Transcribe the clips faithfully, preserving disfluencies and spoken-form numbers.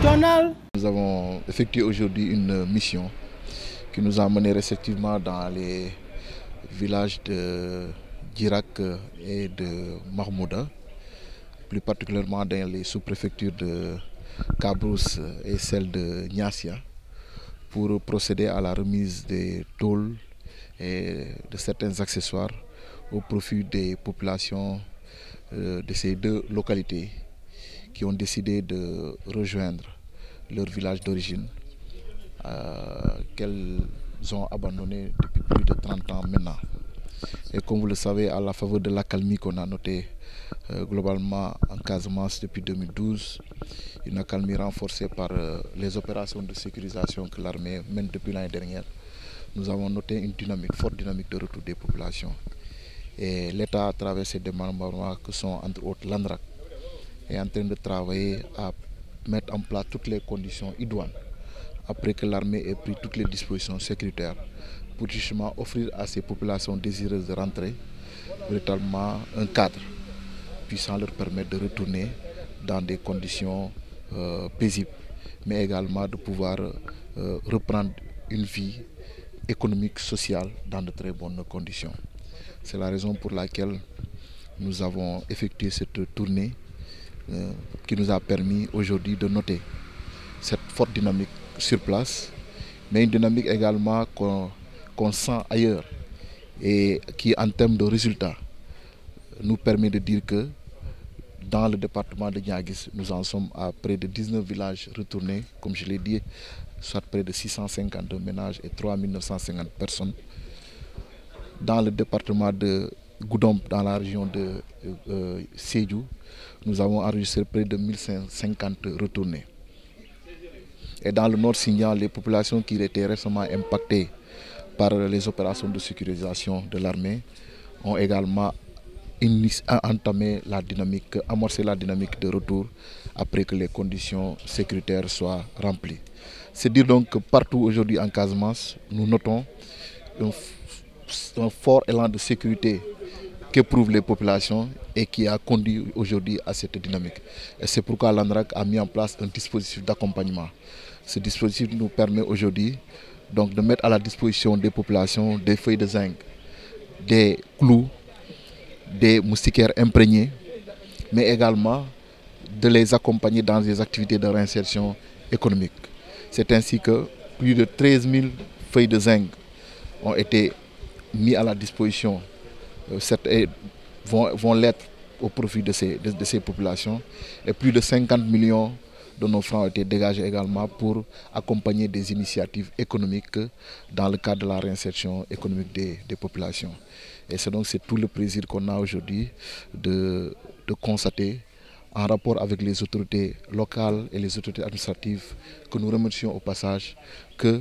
méridionale. Nous avons effectué aujourd'hui une mission qui nous a menés respectivement dans les villages de Djirak et de Mahmouda, plus particulièrement dans les sous-préfectures de Kabrousse et celle de Niassia, pour procéder à la remise des tôles et de certains accessoires au profit des populations de ces deux localités qui ont décidé de rejoindre leur village d'origine euh, qu'elles ont abandonné depuis plus de trente ans maintenant. Et comme vous le savez, à la faveur de l'accalmie qu'on a notée euh, globalement en Casamance depuis deux mille douze, une accalmie renforcée par euh, les opérations de sécurisation que l'armée mène depuis l'année dernière, nous avons noté une dynamique, forte dynamique de retour des populations. Et l'État, à travers ses démembrements que sont entre autres l'ANRAC, est en train de travailler à mettre en place toutes les conditions idoines après que l'armée ait pris toutes les dispositions sécuritaires pour justement offrir à ces populations désireuses de rentrer véritablement un cadre puissant leur permettre de retourner dans des conditions euh, paisibles, mais également de pouvoir euh, reprendre une vie économique, sociale dans de très bonnes conditions. C'est la raison pour laquelle nous avons effectué cette tournée euh, qui nous a permis aujourd'hui de noter cette forte dynamique sur place, mais une dynamique également qu'on qu'on sent ailleurs et qui, en termes de résultats, nous permet de dire que dans le département de Niaguis, nous en sommes à près de dix-neuf villages retournés, comme je l'ai dit, soit près de six cent cinquante-deux ménages et trois mille neuf cent cinquante personnes. Dans le département de Goudomp, dans la région de euh, Sédhiou, nous avons enregistré près de mille cinquante retournés. Et dans le nord Sindian, les populations qui étaient récemment impactées par les opérations de sécurisation de l'armée ont également entamé la dynamique, amorcé la dynamique de retour après que les conditions sécuritaires soient remplies. C'est dire donc que partout aujourd'hui en Casamance, nous notons un, un fort élan de sécurité qu'éprouvent les populations et qui a conduit aujourd'hui à cette dynamique. Et c'est pourquoi l'ANRAC a mis en place un dispositif d'accompagnement. Ce dispositif nous permet aujourd'hui donc de mettre à la disposition des populations des feuilles de zinc, des clous, des moustiquaires imprégnés, mais également de les accompagner dans des activités de réinsertion économique. C'est ainsi que plus de treize mille feuilles de zinc ont été mises à la disposition et vont, vont l'être au profit de ces, de, de ces populations, et plus de cinquante millions de nos francs ont été dégagés également pour accompagner des initiatives économiques dans le cadre de la réinsertion économique des, des populations. Et c'est donc c'est tout le plaisir qu'on a aujourd'hui de, de constater, en rapport avec les autorités locales et les autorités administratives, que nous remercions au passage, que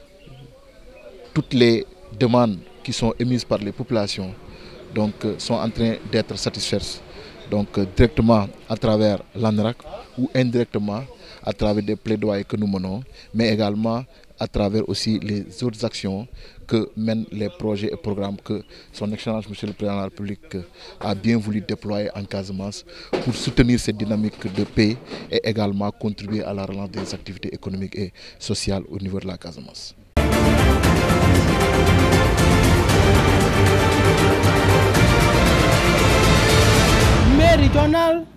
toutes les demandes qui sont émises par les populations donc, sont en train d'être satisfaites. Donc directement à travers l'ANRAC ou indirectement à travers des plaidoyers que nous menons, mais également à travers aussi les autres actions que mènent les projets et programmes que son Excellence Monsieur le Président de la République a bien voulu déployer en Casamance pour soutenir cette dynamique de paix et également contribuer à la relance des activités économiques et sociales au niveau de la Casamance. Méridionale.